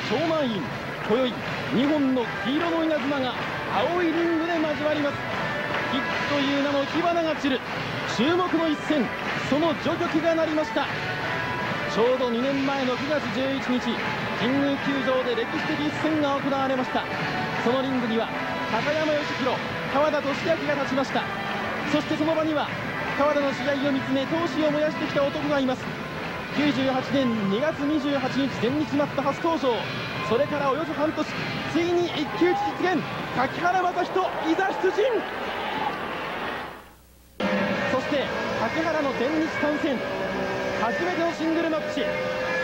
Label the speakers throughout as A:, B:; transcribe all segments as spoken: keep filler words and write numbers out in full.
A: 超満員、今宵にほんの黄色の稲妻が青いリングで交わります。キックという名の火花が散る注目の一戦、その序曲が鳴りました。ちょうどにねんまえのくがつじゅういちにち、神宮球場で歴史的一戦が行われました。そのリングには高山義弘、川田俊明が立ちました。そしてその場には川田の試合を見つめ闘志を燃やしてきた男がいます。きゅうじゅうはちねんにがつにじゅうはちにち全日マット初登場、それからおよそ半年、ついに一騎打ち実現、柿原正人いざ出陣。そして柿原の全日参戦、初めてのシングルマッチ。こ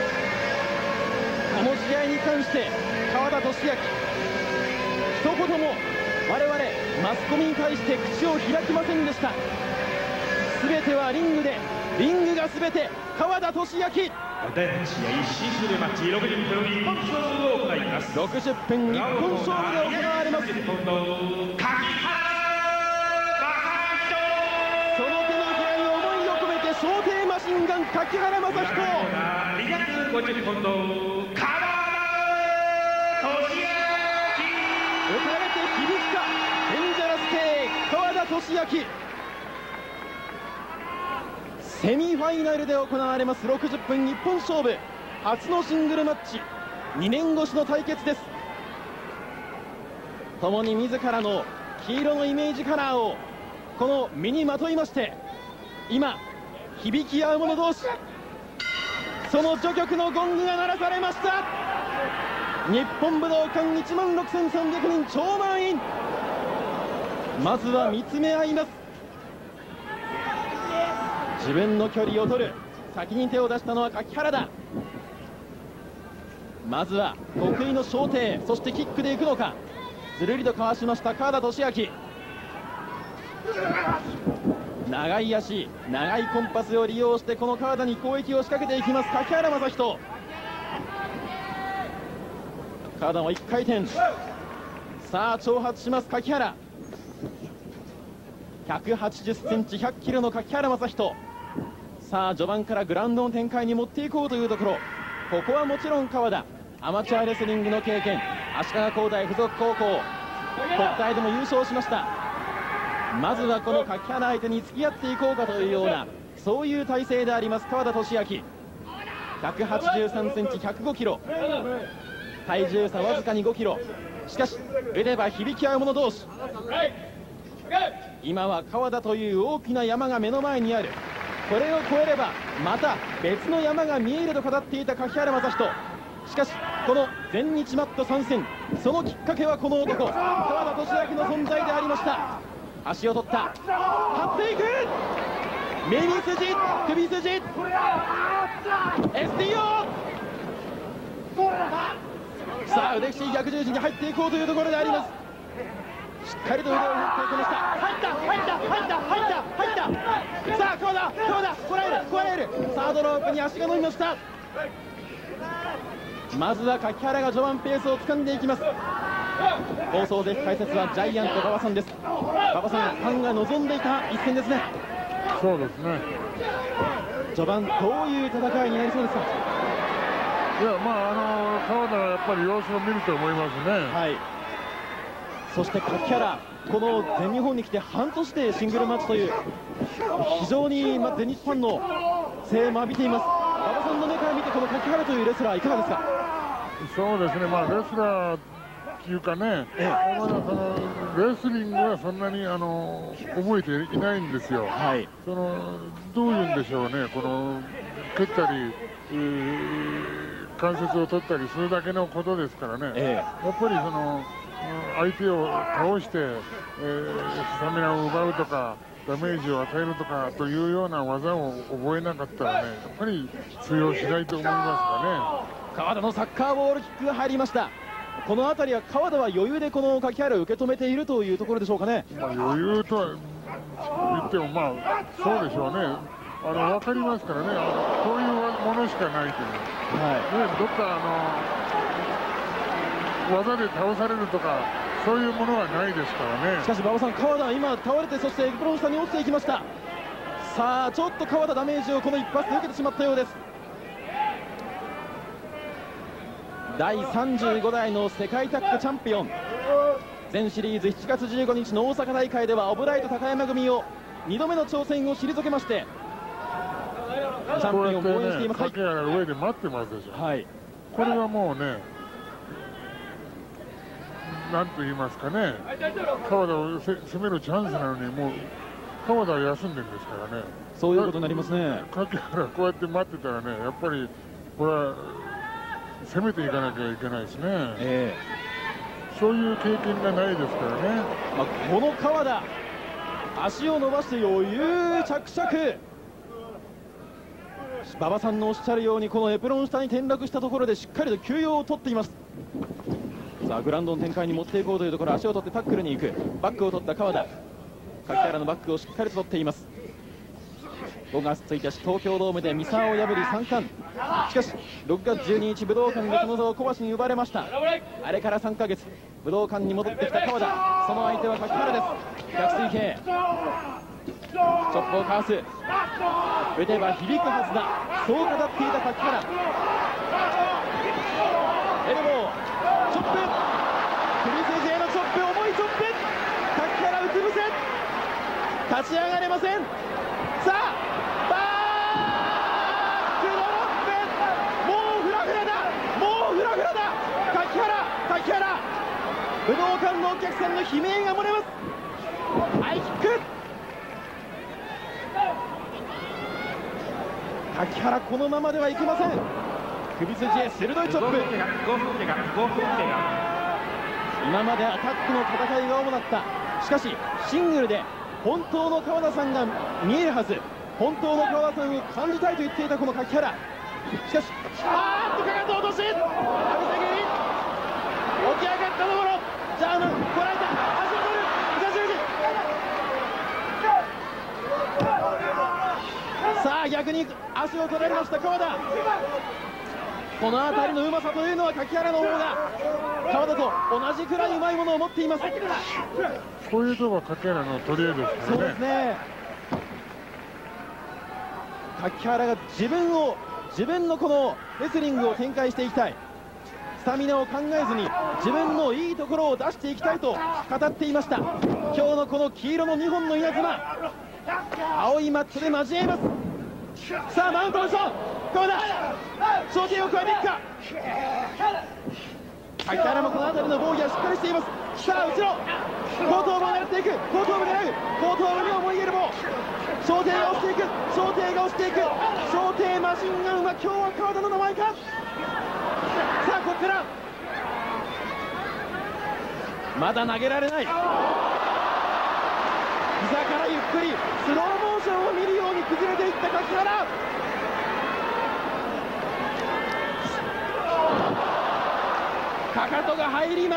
A: の試合に関して川田俊明、一言も我々マスコミに対して口を開きませんでした。全てはリングで、リングが全て川田俊明。
B: 第はち試合シングルマッチろくじゅっぷん一本勝負を行います。
A: ろくじゅっぷん一本勝負で行われます。
B: 日本の柿原
A: その手のひらに思いを込めて小艇マシンガン柿原正人。
B: にひゃくごじゅっポンド川田俊明。
A: 打たれて響くか、デンジャラス系川田俊明。セミファイナルで行われますろくじゅっぷん一本勝負、初のシングルマッチ、にねんごしの対決です。共に自らの黄色のイメージカラーをこの身にまといまして、今響き合う者同士、その序曲のゴングが鳴らされました。日本武道館いちまんろくせんさんびゃくにん超満員、まずは見つめ合います。自分の距離を取る、先に手を出したのは柿原だ。まずは得意の小艇、そしてキックでいくのか。ずるりとかわしました川田俊明。長い足、長いコンパスを利用してこの川田に攻撃を仕掛けていきます柿原正人。川田もいっかい転、さあ挑発します柿原。ひゃくはちじゅっセンチひゃっキロの柿原正人。さあ序盤からグラウンドの展開に持っていこうというところ。ここはもちろん川田、アマチュアレスリングの経験、足利工大附属高校、国体でも優勝しました。まずはこの柿原相手に付き合っていこうかというような、そういう体勢であります川田俊明。ひゃくはちじゅうさんセンチひゃくごキロ、体重差わずかにごキロ。しかし打てば響き合う者同士。今は川田という大きな山が目の前にある。これを越えればまた別の山が見えると語っていた柿原正人。しかしこの全日マット参戦、そのきっかけはこの男川田俊明の存在でありました。足を取った、張っていく、耳筋、首筋、 エスディーオー。 さあ腕ひしぎ逆十字に入っていこうというところであります。しっかりと腕を振っていきました。入った入った入った入った入った。さあ川田川田こらえるこらえる。サードロープに足が伸びました。まずは柿原が序盤ペースを掴んでいきます。放送席解説はジャイアント馬場さんです。馬場さん、ファンが望んでいた一戦ですね。
C: そうですね。
A: 序盤どういう戦いになりそうですか。
C: いや、まああの川田はやっぱり様子を見ると思いますね。
A: はい。そして柿原、この全日本に来て半年でシングルマッチという非常に、まあ、全日ファンの声援も浴びています。馬場さんの目から見てこの柿原というレスラーいかがですか。
C: そうですね、まあ、レスラーっていうかね、ええ、まだそのレスリングはそんなにあの覚えていないんですよ。はい、そのどういうんでしょうね、この蹴ったり、えー、関節を取ったりするだけのことですからね、ええ、やっぱりその相手を倒して、えー、スタミナを奪うとかダメージを与えるとかというような技を覚えなかったらね、やっぱり通用しないと思いますかね。
A: 川田のサッカーボールキックが入りました。この辺りは川田は余裕でこの柿原を受け止めているというところでしょうかね。
C: まあ、余裕とは言ってもまあそうでしょうね。あの分かりますからね、こういうものしかないという、はいね、どっかあの技で倒されるとかそういうものはないですからね。
A: しかし馬場さん、川田は今倒れて、そしてエプロン下に落ちていきました。さあちょっと川田ダメージをこの一発で受けてしまったようです。 だいさんじゅうごだいの世界タッグチャンピオン、全シリーズしちがつじゅうごにちの大阪大会ではオブライト高山組をにどめの挑戦を退けましてチャンピオンを防衛しています。
C: 掛原が上で待ってますでしょ。はい、これはもうね、なんと言いますかね、川田を攻めるチャンスなのに、もう川田は休んでるんですからね。
A: そういうことになりますね。
C: 掛原こうやって待ってたらね、やっぱりこれは攻めていかなきゃいけないですね。えー、そういう経験がないですからね。
A: まあ、この川田、足を伸ばして余裕着々。馬場さんのおっしゃるように、このエプロン下に転落したところでしっかりと休養を取っています。さあグラウンドの展開に持っていこうというところ、足を取ってタックルに行く。バックを取った川田、柿原のバックをしっかりと取っています。ごがつついたち東京ドームで三沢を破りさんかん、しかしろくがつじゅうににち武道館でその座を小橋に奪われました。あれからさんかげつ、武道館に戻ってきた川田、その相手は柿原です。逆水平チョップをかわす、打てば響くはずだ、そう語っていた柿原。エルボーチョップ、首筋へのチョップ、重いチョップ、柿原うつ伏せ、立ち上がれません。さあバックドロップ、もうフラフラだ、もうフラフラだ、柿原、柿原、武道館のお客さんの悲鳴が漏れます。ハイキック、柿原このままではいけません。首筋へ鋭いチョップ。今までアタックの戦いが主だった。しかしシングルで本当の川田さんが見えるはず、本当の川田さんを感じたいと言っていたこの柿原。しかしあーっとかかと落とし、浴びせ蹴り、起き上がったところ、ジャーマンこらえた、足を取る、膝十字。さあ逆に足を取られました川田。この辺りのうまさというのは柿原の方が川田と同じくらいうまいものを持っています。
C: こういうところが柿原の取り柄ですからね。
A: そうですね。柿原が自分を自分のこのレスリングを展開していきたい、スタミナを考えずに自分のいいところを出していきたいと語っていました。今日のこの黄色のにほんの稲妻、青いマットで交えます。さあマウントポジション、川田昇天を加えていくか。柿原もこの辺りの防御はしっかりしています。さあ後ろ後頭部を狙っていく、後頭部狙う、後頭部に思いエルボー、昇天が押していく、昇天が押していく、昇天マシンガンは今日は川田の名前か。さあここからまだ投げられない、膝からゆっくりスローモーションを見るように崩れていった柿原。かかとが入ります。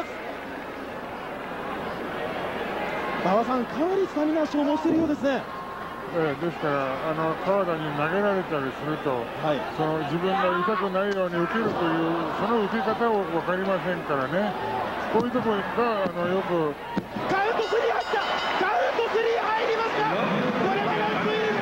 A: 馬場さん、かなりスタミナ消耗しているようですね。
C: ええ、ですからあの川田に投げられたりすると、はい、その自分が痛くないように受けるというその受け方を分かりませんからね。こういうところがあのよく
A: カウントスリー入った、カウントスリー入りました。これはランクイン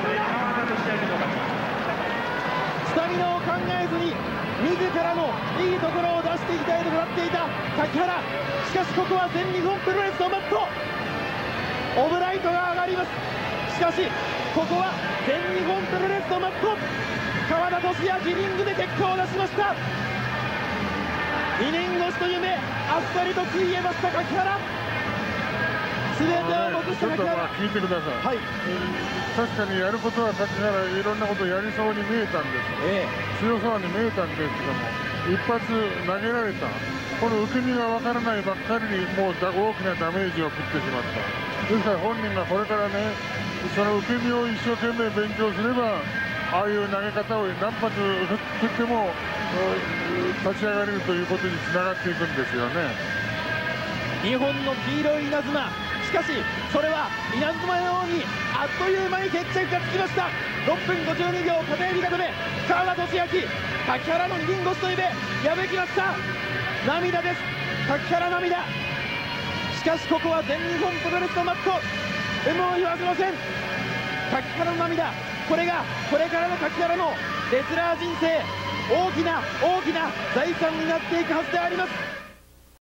A: スタミナを考えずに自らのいいところを出していきたいと語っていた柿原。しかしここは全日本プロレスのマット、オブライトが上がります。しかしここは全日本プロレスのマット、川田俊明リングで結果を出しました。にねん越しと夢、あっさりとついえました柿原。全てを残した柿原。
C: 聞いてください、はい、確かにやることは柿原いろんなことをやりそうに見えたんです、ええ、強そうに見えたんですけども、一発投げられたこの受け身がわからないばっかりにもう大きなダメージを食ってしまった。ですから本人がこれからね、その受け身を一生懸命勉強すれば、ああいう投げ方を何発振っても立ち上がれるということにつながっていくんですよね。
A: にほんの黄色い稲妻、しかしそれは稲妻のようにあっという間に決着がつきました。ろっぷんごじゅうにびょう片襟固め、川田俊明、柿原のににん越しと夢破きました。涙です、柿原涙。しかしここは全日本プロレスのマット、有無を言わせません。柿原の涙、これがこれからの柿原のレスラー人生、 大きな大きな財産になっていくはずであります。